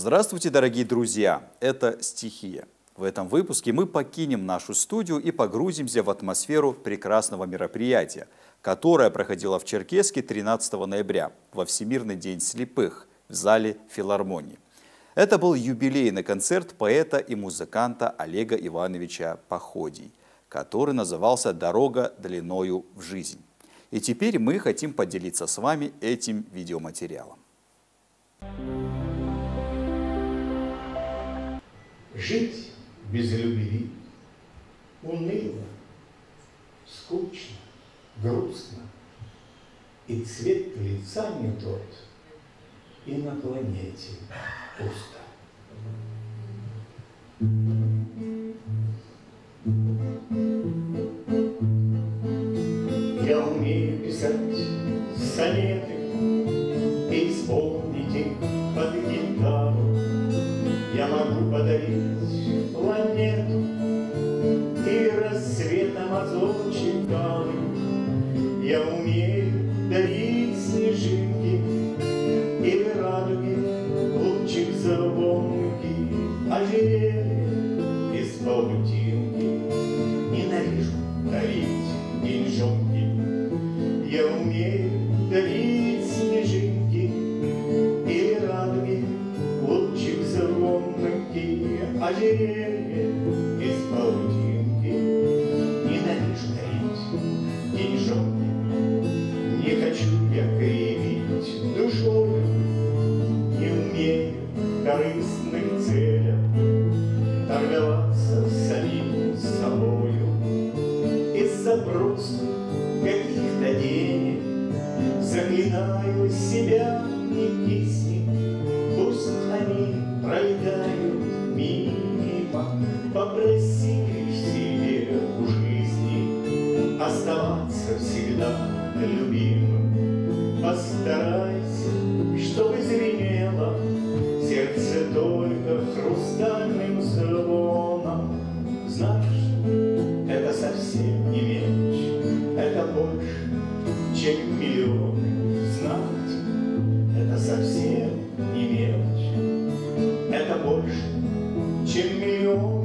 Здравствуйте, дорогие друзья! Это «Стихия». В этом выпуске мы покинем нашу студию и погрузимся в атмосферу прекрасного мероприятия, которое проходило в Черкесске 13 ноября, во Всемирный день слепых, в зале филармонии. Это был юбилейный концерт поэта и музыканта Олега Ивановича Походий, который назывался «Дорога длиною в жизнь». И теперь мы хотим поделиться с вами этим видеоматериалом. Жить без любви уныло, скучно, грустно, и цвет лица не тот, и на планете пусто. Я умею писать сонеты и исполнить их под гитару. Я могу подарить планету и рассветом озорчик дары. Я умею дарить снежинки или радуги, лучик звонкий, ожерелье из паутинки. Ненавижу дарить деньжонки. Я умею дарить снежинки или радуги, лучик звонкий, ожерелье из паутинки. Ненавижу дарить деньжонки. Не хочу я кривить душою, не умею корыстных целях торговаться с самим собою. Из-за просто каких-то денег заклинаю себя, не кисни, пусть они пролетают мимо. Попроси лишь себе у жизни оставаться всегда любимым. Постарайся, чтобы звенело сердце только хрустальным звоном. Знаешь, это совсем не мелочь, это больше, чем миллионы. Знать, это совсем не мелочь, это больше, чем миллион.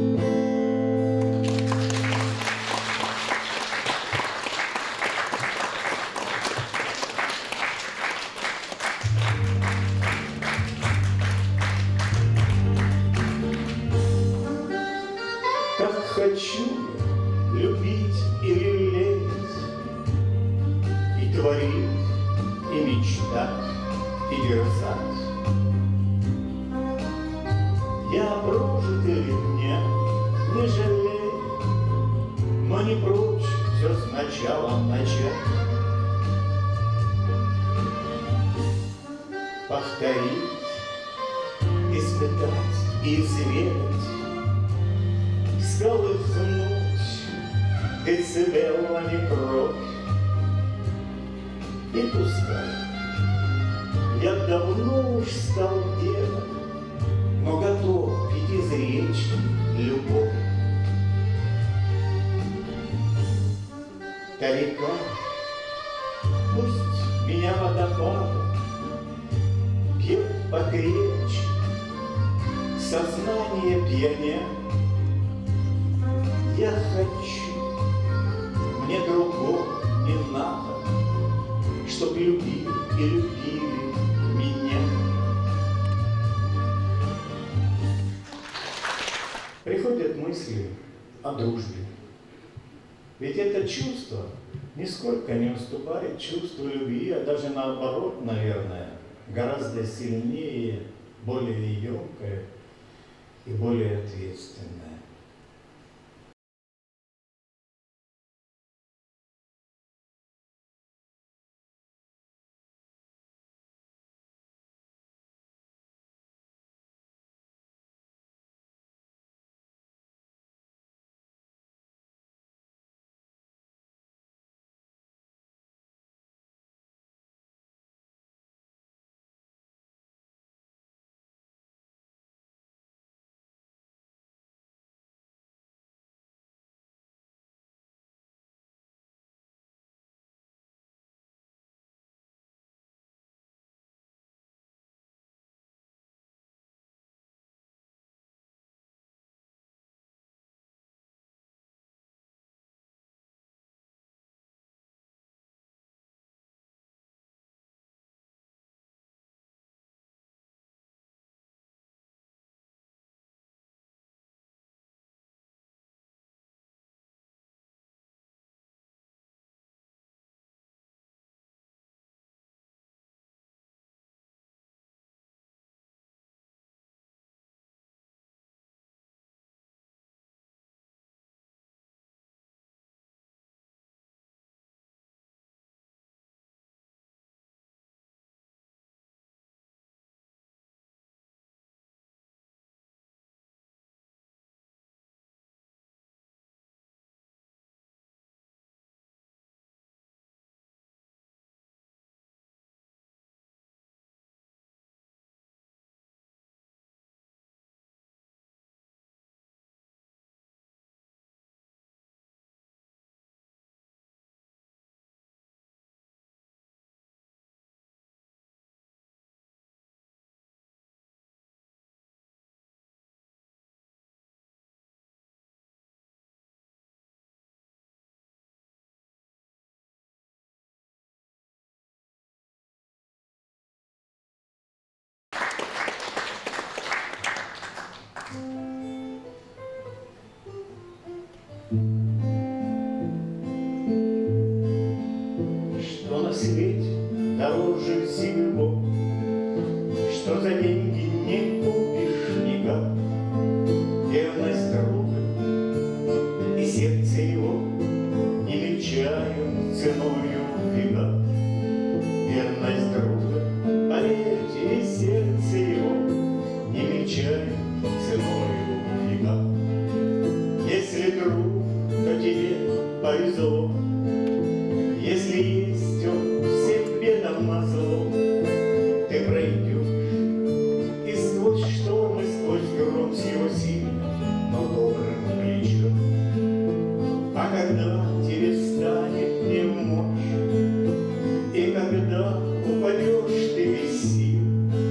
Как хочу любить и лелеять, и творить, и мечтать, и дерзать. Я о прожитых днях не жалею, но не прочь все сначала начать. Повторить, испытать и изведать, всколыхнуть децибелами кровь. И пускай я давно уж стал дедом, но готов пить из речки любовь. Та река, пусть меня водопадом бьет покрепче, сознание пьяня. Я хочу, мне другого не надо, чтоб любили и любили меня. Приходят мысли о дружбе. Ведь это чувство нисколько не уступает чувству любви, а даже наоборот, наверное, гораздо сильнее, более емкое и более ответственное. дороже всего, что за деньги не купишь никак. Верность друга и сердце его не мельчают ценою века. Верность друга, поверьте, и сердце его не мельчает ценою века. Если друг, то тебе повезло, если есть он всем бедам назло, ты пройдешь и сквозь шторм, и сквозь гром с его силой, но добрым плечом. А когда тебе станет немочь, и когда упадешь ты без сил,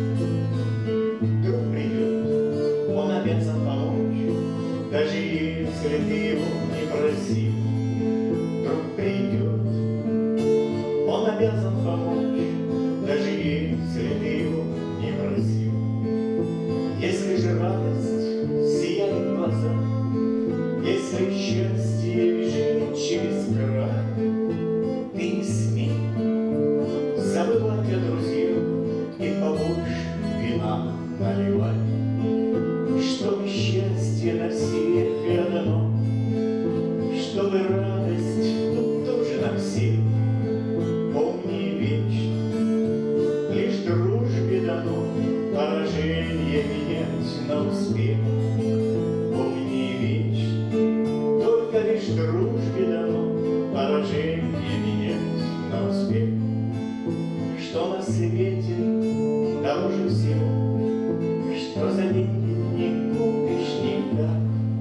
друг придет, он обязан помочь, даже если ты его не просил. Друг придет, он обязан помочь, даже если ты его не просил. Если же радость сияет в глазах, если счастье бежит через край, ты не смей забывать о друзьях и побольше вина наливай. Чтобы счастье на всех и одно, чтобы радость тут тоже на всех. Помни вечно, лишь дружбе дано поражение менять на успех. Помни вечно, только лишь дружбе дано поражение менять на успех. Что на свете дороже всего, что за деньги не купишь никак.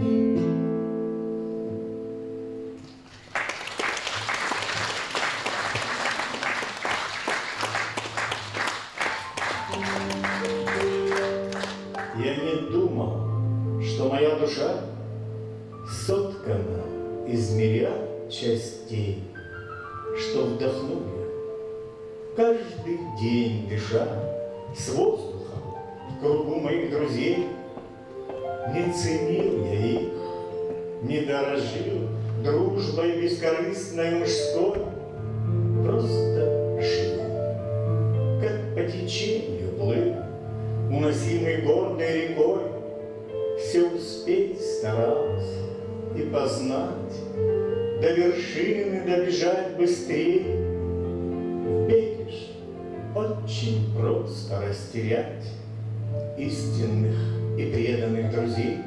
Я не думал, что моя душа соткана из мириад частей, что вдохну я каждый день, дыша с воздухом в кругу моих друзей. Не ценил я их, не дорожил дружбой бескорыстной мужской, просто жил, как по течению плыл, уносимый гордой рекой. Все успеть старался и познать, до вершины добежать быстрее. В беге ж очень просто растерять истинных и преданных друзей.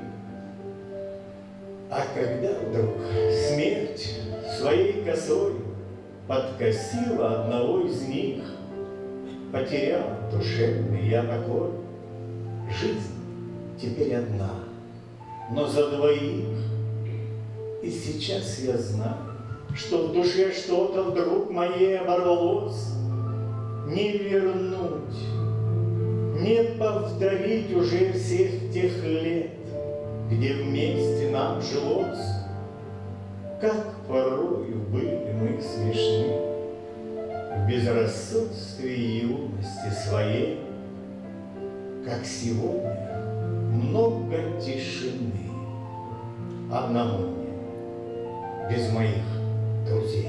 А когда вдруг смерть своей косой подкосила одного из них, потерял душевный я покой. Жизнь теперь одна, но за двоих. И сейчас я знаю, что в душе что-то вдруг моей оборвалось. Не вернуть, не повторить уже всех тех лет, где вместе нам жилось. Как порою были мы смешны в безрассудстве юности своей, как сегодня много тишины одному мне, без моих друзей.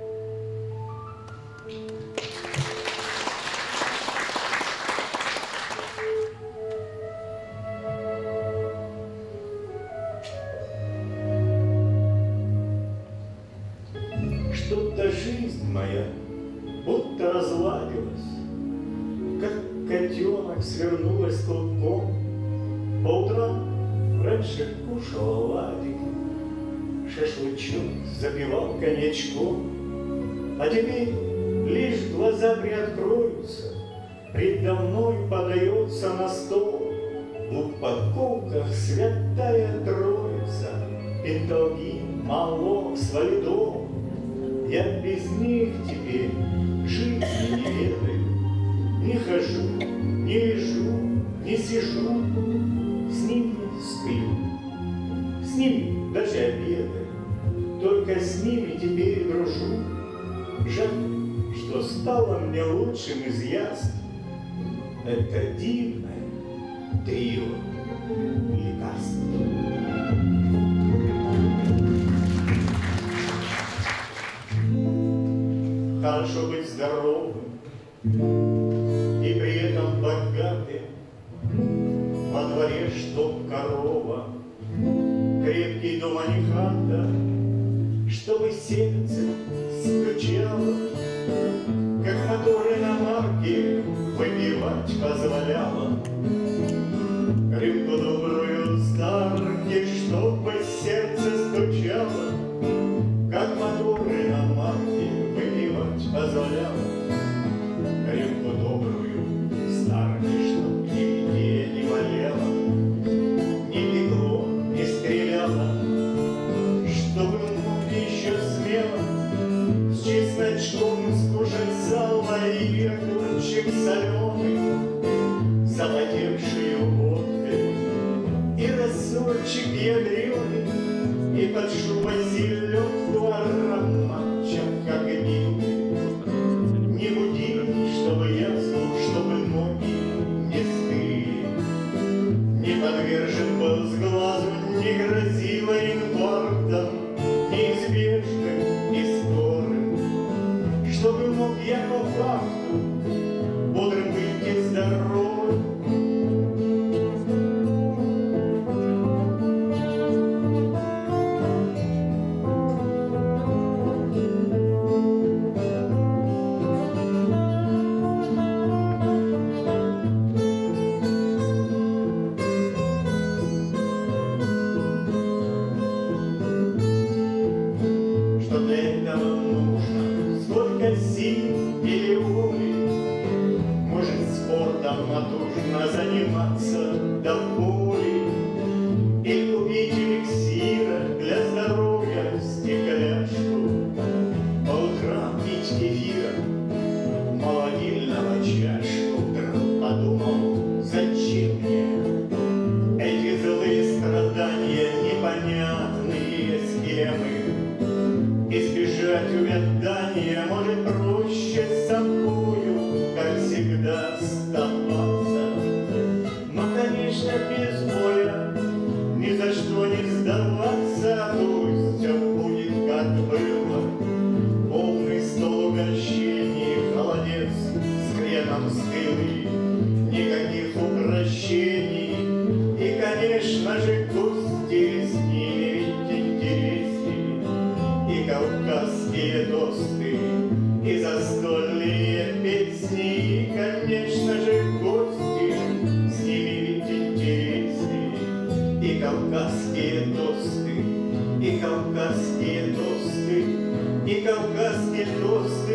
Что-то жизнь моя будто разладилась, как котенок свернулась клубком. По утрам раньше кушал оладик, шашлычок запивал коньячком, а теперь лишь глаза приоткроются, предо мной подается на стол в упаковках святая троица, пенталгин, молок, солидол. Я без них теперь жизни не ведаю, не хожу, не лежу, не сижу, с ними сплю, с ними даже обедаю, только с ними теперь дружу. Жаль, что стало мне лучшим из яств это дивное трио лекарств. Хорошо быть здоровым, дома, ни хата, чтобы сердце стучало, как моторы на марке выпивать позволяло. Рюмку добрую старки, чтобы сердце стучало, как моторы на марке выпивать позволяло. Рюмку добрую старки, чтоб нигде не болело, не пекло, не стреляло, чтобы мог еще смело с чесночком скушать сало и огурчик соленый, запотевшую водкой и рассольчик ядреный, и под шубой селедку ароматчик, как милый. Не буди, чтобы ясно, чтобы ноги не стыли, не подвержен был с глазу, не грозило инфарктом, неизбежным и скорым, чтобы мог я по факту бодрым быть и здоровым. Сил или воли, может спортом натужно заниматься до боли, или купить эликсира для здоровья стекляшку, по утрам пить кефира, молодильного чашку. Вдруг подумал, зачем мне эти злые страдания, непонятные схемы. Избежать увядания может проще с собою, как всегда, оставаться. Но, конечно, без боя, ни за что не сдаваться, пусть все будет, как было. Полный стол угощений, холодец с хреном стылый, никаких укрощений. И, конечно же, гости с ними ведь интересней. И кавказские тосты, и застольные песни, и, конечно же, гости, с ними ведь интересней. И кавказские тосты, и кавказские тосты, и кавказские тосты.